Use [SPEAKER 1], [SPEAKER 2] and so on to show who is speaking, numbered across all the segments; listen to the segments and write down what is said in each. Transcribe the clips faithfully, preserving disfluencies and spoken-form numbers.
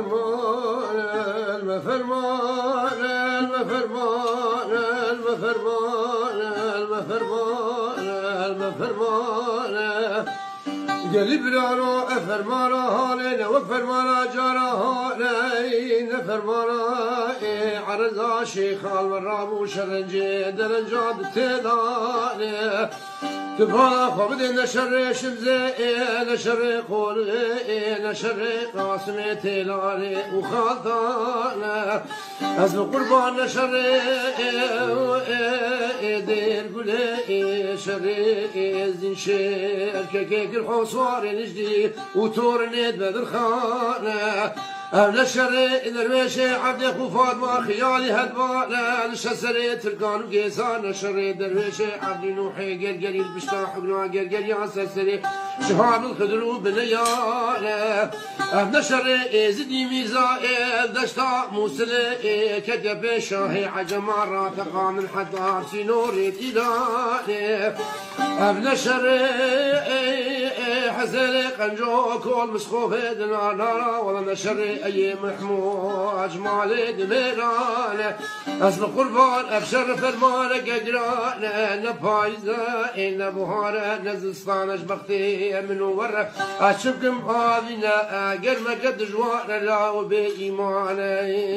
[SPEAKER 1] المفرمان المفرمان المفرمان المفرمان المفرمان المفرمان قلي برانو افرمانا هالين وفرمانا جارا هالين فرمانا عرضا شيخ المرام وشرنجي درنجات تداني تبغى خبز نشر شمزة نشر قول نشر قاسم تلالي وخاطانا أزم قربان نشر دير قولي شر زين شر كيك الحصار نجدي وتور ند بدر خانه أهل الشر درويش عبد خوفات ما خيالي هدبانا الشسر تركان وقيسان الشر درويش عبد نوحي قرقر البشتا حقنا قرقر يا سسري شهاب الخدرو بليانا أهل الشر زدي ميزائل دشتا موسل كتب شاهي عجمار راتقا من حتى سينوري تلاني أهل الشر حزل قنجو كل مسخوفة دنانا ولا الشر أي محمود مالي دميران أسم قربان أبشر فرمان قدران نبايزة إن بوهارة نزلستانش بختي من ورة أشبكم هذينا قرمة قد جوانا لا وبإيماني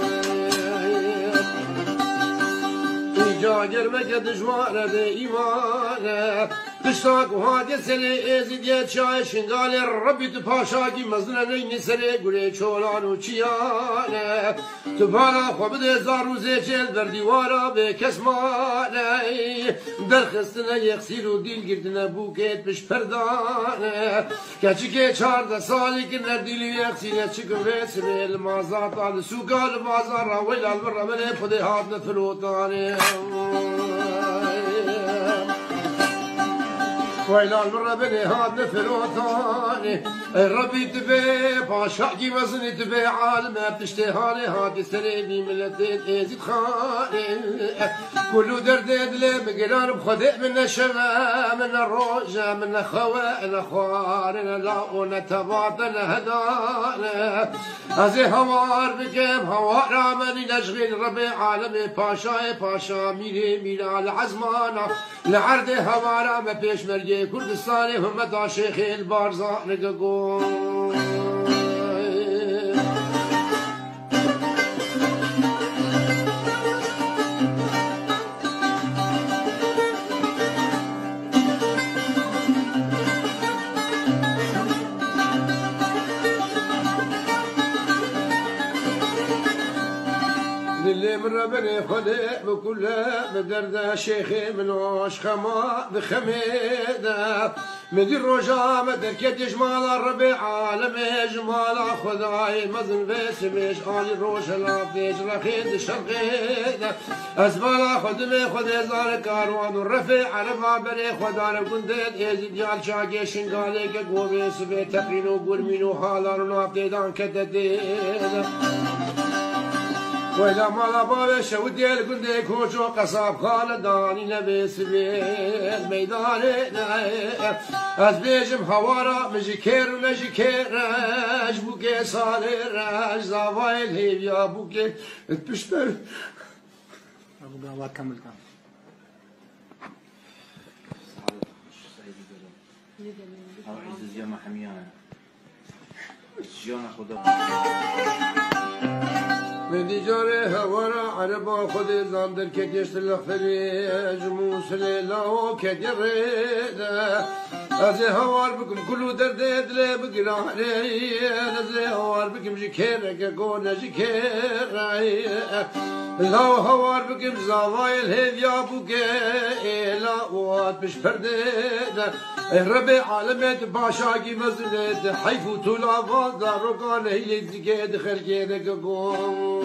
[SPEAKER 1] جا قرمة قد جوانا بإيماني تشتاق وهادي سلي ازيد شاي شنغال ربي تباشاقي مزنا نين سري قولي چولان وچيان تبالا خبد زارو زيچل در ديوارا بكسمان درخستنا يخسيرو ديل گردنا بوكيت بش پردان كچكي چارده سالي كنر ديلي يخسينا چكم ويسري المازات على سوقال مازار ويل البر من خدي هادنا فلوتاني ويلال مرة بني هاد نفروتاني ربي تبي باشاكي وزني تبي عالم بتشتهاني هاد سريبي ملتين ازيد خاني كلو دردد لي مقران بخدئ من الشماء من الروجة من الخواء الأخوار لا ونتباطن هداني ازي هوار بكم هوار عمني نشغل ربي عالمي باشاي باشا ميري ميرا العزمانة لعرض هوارا ما بيش مرجي كردستاني هم دا شيخ البارزة نقاقون اللي من ربني خلق بكله بدرده شيخي من وش خما بخميده مدير رجا مدر كد جمال الربيع عالم جمال خداي مزن بسمش آل روش لابديج رخيد شرقيده أزمال خدمي خدي زار كاروان الرفيع عرفا بري خدار كندد يزيد يال شاقي شنقالي كقوبي سبي تقرينو قرمينو حالار نابديدان كدديده وإذا ما لبابي شودي القندي كوشو قصاب خالداني نبي سبيل ميداني أزبيجم هوارا مجيكير ومجيكير راج بوكي صالي راج زاوايل هيبيا بوكي تبشتر
[SPEAKER 2] أبو قاوات كمل كمل
[SPEAKER 3] أو عز اليوم حميانا اليوم خدا
[SPEAKER 1] من ديجاري هوارا عربا خدي زاندر كديش تلخفري جموس ليلاو كديريدا أزي هوار بكم كلو دردد لي بقراني أزي هوار بكم جكيرا كقونا جكيرا لاو هوار بكم زاوايل هيديا بوكي لا وات بش فرديدا الربي عالمت باشاقي مزلت حيفو تولا فاضا رقان هي دقيد خلقينا كقونا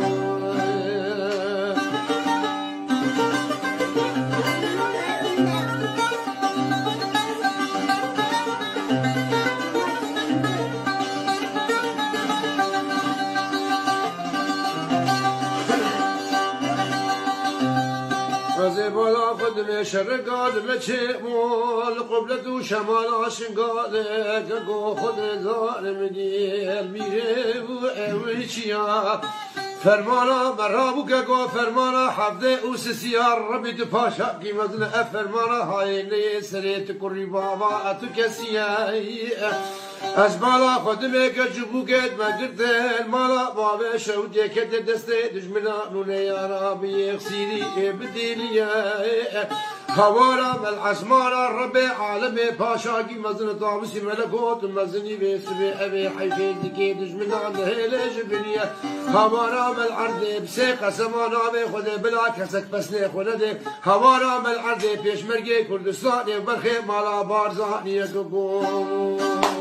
[SPEAKER 1] زي بالا خد قادم شر قادم چمول قبلت و شمالاش قاله گو خود ظالم دیل میره و اوچیا فرمانا مرابو که گو فرمانا حفظه او سسیار ربی تو پاشا کی مزن فرمانا های نه سریت کری بابا اتو کسیای از مالا خودمه که جبوکت مگرده مالا بابه شودی که دسته دجمنانونه یارا بیخسیری بدیلیه خوارا ملعسمارا رب عالم پاشاکی مزن طاوسی ملکوت مزنی بسبی ابی حیفی دکی دجمنان هیل جبنیه خوارا ملعرد بسی قسمانا بی خود بلا کسک پسنه خونده خوارا ملعرد پیشمرگی کردستانی برخی مالا بارزانی گو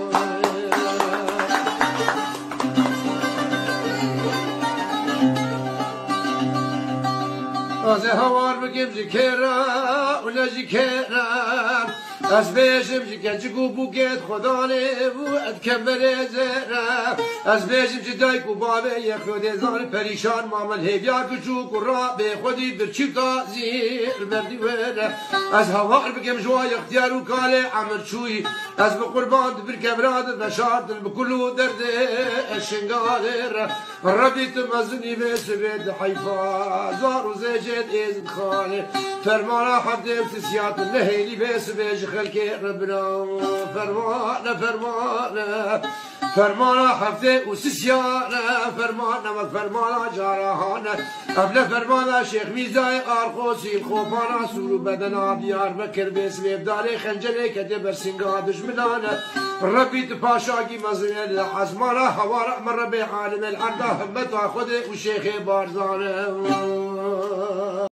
[SPEAKER 1] از هوار بگم جکرا و نجکرا از بیشم جکن جگو بوکت خدا لیو اد کمبر زرا از بیشم جدای کو بابه یک خود زار پریشان مامل هیبیا کچو کرا به خودی در چیتا زیر بردی ورا از هوار بگم جوای اختیار و کاله عمر چوی از بقربان بر کبراد نشاط بکلو درد شنگال ربی تمزنی بسبد حیفا زار و زجد از خاله فرمانا حفظ امتسيات النهيلي بس بيج خلك ربنا فرمانا فرمانا فرمانا حفظ وسسيانا فرمانا وفرمانا جارهانا قبل فرمانا شيخ ميزاي قارقوسي الخوفانا سورو بدنا بيار بكر بس بيبداري خنجري كتبر سنقا دجمنانا ربي تباشاقي مزيل الحزمانا حوارع من ربي عالم العرضة همتا خده وشيخي بارزانا